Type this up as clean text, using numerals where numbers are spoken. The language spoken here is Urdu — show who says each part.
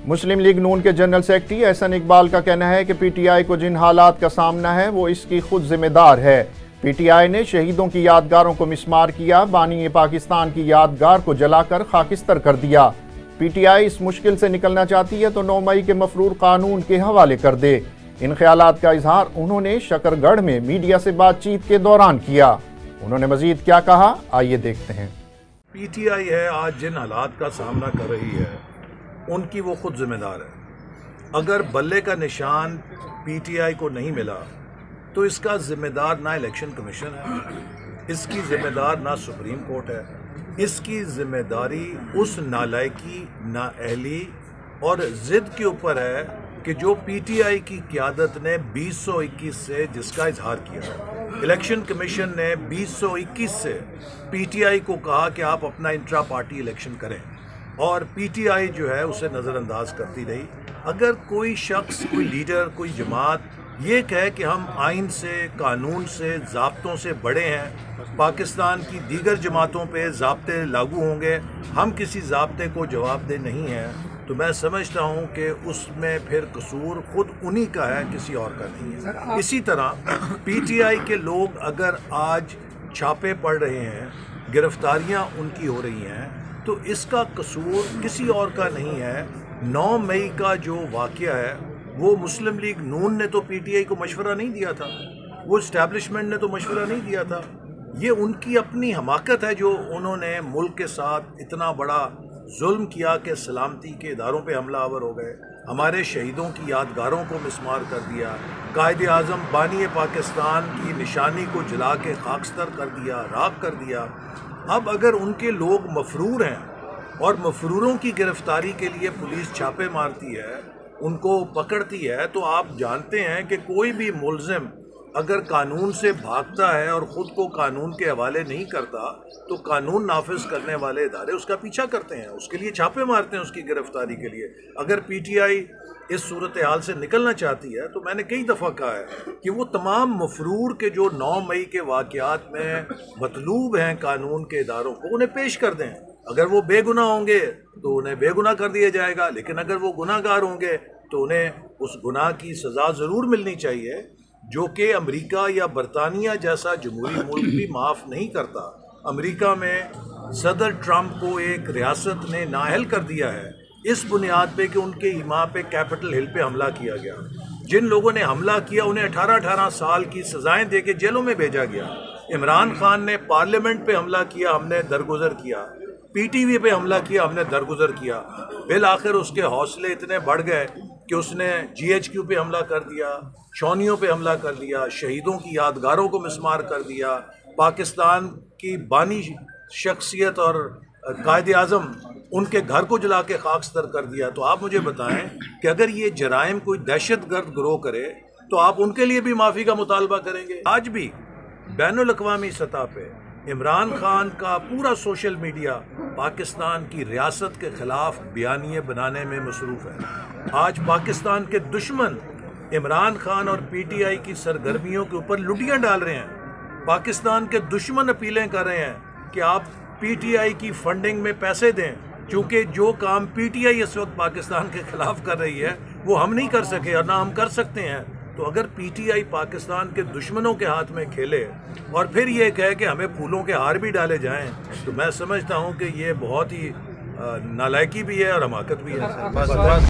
Speaker 1: مسلم لیگ نون کے جنرل سیکرٹری احسن اقبال کا کہنا ہے کہ پی ٹی آئی کو جن حالات کا سامنا ہے وہ اس کی خود ذمہ دار ہے۔ پی ٹی آئی نے شہیدوں کی یادگاروں کو مسمار کیا، بانی پاکستان کی یادگار کو جلا کر خاکستر کر دیا۔ پی ٹی آئی اس مشکل سے نکلنا چاہتی ہے تو 9 مئی کے مفرور قانون کے حوالے کر دے۔ ان خیالات کا اظہار انہوں نے شکر گڑھ میں میڈیا سے بات چیت کے دوران کیا۔ انہوں نے مزید کیا کہا، آئیے دیکھتے ہیں۔
Speaker 2: پی ٹی آئی ہے آج جن حالات کا سامنا کر رہی ہے ان کی وہ خود ذمہ دار ہے۔ اگر بلے کا نشان پی ٹی آئی کو نہیں ملا تو اس کا ذمہ دار نہ الیکشن کمیشن ہے، اس کی ذمہ دار نہ سپریم کورٹ ہے، اس کی ذمہ داری اس نالائکی، نااہلی اور ضد کے اوپر ہے کہ جو پی ٹی آئی کی قیادت نے 2021 سے جس کا اظہار کیا ہے۔ الیکشن کمیشن نے 2021 سے پی ٹی آئی کو کہا کہ آپ اپنا انٹرا پارٹی الیکشن کریں، اور پی ٹی آئی جو ہے اسے نظر انداز کرتی رہی۔ اگر کوئی شخص، کوئی لیڈر، کوئی جماعت یہ کہے کہ ہم آئین سے، قانون سے، ضابطوں سے بڑے ہیں، پاکستان کی دیگر جماعتوں پہ ضابطے لاگو ہوں گے، ہم کسی ضابطے کو جواب دہ نہیں ہیں، تو میں سمجھتا ہوں کہ اس میں پھر قصور خود انہی کا ہے، کسی اور کا نہیں ہے۔ اسی طرح پی ٹی آئی کے لوگ اگر آج چھاپے پڑ رہے ہیں، گرفتاریاں ان کی ہو رہی ہیں، تو اس کا قصور کسی اور کا نہیں ہے۔ 9 مئی کا جو واقعہ ہے وہ مسلم لیگ نون نے تو پی ٹی آئی کو مشورہ نہیں دیا تھا، وہ اسٹیبلشمنٹ نے تو مشورہ نہیں دیا تھا۔ یہ ان کی اپنی حماقت ہے جو انہوں نے ملک کے ساتھ اتنا بڑا ظلم کیا کہ سلامتی کے اداروں پہ حملہ آور ہو گئے، ہمارے شہیدوں کی یادگاروں کو مسمار کر دیا، قائد اعظم بانی پاکستان کی نشانی کو جلا کے خاکستر کر دیا، راکھ کر دیا۔ اب اگر ان کے لوگ مفرور ہیں اور مفروروں کی گرفتاری کے لیے پولیس چھاپے مارتی ہے، ان کو پکڑتی ہے، تو آپ جانتے ہیں کہ کوئی بھی ملزم اگر قانون سے بھاگتا ہے اور خود کو قانون کے حوالے نہیں کرتا تو قانون نافذ کرنے والے ادارے اس کا پیچھا کرتے ہیں، اس کے لیے چھاپے مارتے ہیں اس کی گرفتاری کے لیے۔ اگر پی ٹی آئی اس صورتحال سے نکلنا چاہتی ہے تو میں نے کئی دفعہ کہا ہے کہ وہ تمام مفرور کے جو 9 مئی کے واقعات میں مطلوب ہیں قانون کے اداروں کو، انہیں پیش کر دیں۔ اگر وہ بے گناہ ہوں گے تو انہیں بے گناہ کر دیا جائے گا، لیکن اگر وہ گناہ گار ہوں گے تو انہیں اس گناہ کی سزا ضرور ملنی چاہیے، جو کہ امریکہ یا برطانیہ جیسا جمہوری ملک بھی معاف نہیں کرتا۔ امریکہ میں صدر ٹرمپ کو ایک ریاست نے نااہل کر دیا ہے اس بنیاد پہ کہ ان کے ایما پہ کیپٹل ہل پہ حملہ کیا گیا۔ جن لوگوں نے حملہ کیا انہیں 18 سال کی سزائیں دے کے جیلوں میں بھیجا گیا۔ عمران خان نے پارلیمنٹ پہ حملہ کیا، ہم نے درگزر کیا۔ پی ٹی وی پہ حملہ کیا، ہم نے درگزر کیا۔ بالآخر اس کے حوصلے اتنے بڑھ گئے کہ اس نے جی ایچ کیو پہ حملہ کر دیا، شونیوں پہ حملہ کر دیا، شہیدوں کی یادگاروں کو مسمار کر دیا، پاکستان کی بانی شخصیت اور قائد اعظم ان کے گھر کو جلا کے خاکستر کر دیا۔ تو آپ مجھے بتائیں کہ اگر یہ جرائم کوئی دہشت گرد گروہ کرے تو آپ ان کے لیے بھی معافی کا مطالبہ کریں گے؟ آج بھی بین الاقوامی سطح پہ عمران خان کا پورا سوشل میڈیا پاکستان کی ریاست کے خلاف بیانیے بنانے میں مصروف ہے۔ آج پاکستان کے دشمن عمران خان اور پی ٹی آئی کی سرگرمیوں کے اوپر لٹیاں ڈال رہے ہیں۔ پاکستان کے دشمن اپیلیں کر رہے ہیں کہ آپ پی ٹی آئی کی فنڈنگ میں پیسے دیں، چونکہ جو کام پی ٹی آئی اس وقت پاکستان کے خلاف کر رہی ہے وہ ہم نہیں کر سکے اور نہ ہم کر سکتے ہیں۔ تو اگر پی ٹی آئی پاکستان کے دشمنوں کے ہاتھ میں کھیلے اور پھر یہ کہے کہ ہمیں پھولوں کے ہار بھی ڈالے جائیں، تو میں سمجھتا ہوں کہ یہ بہت ہی نالائکی بھی ہے اور حماقت بھی ہے۔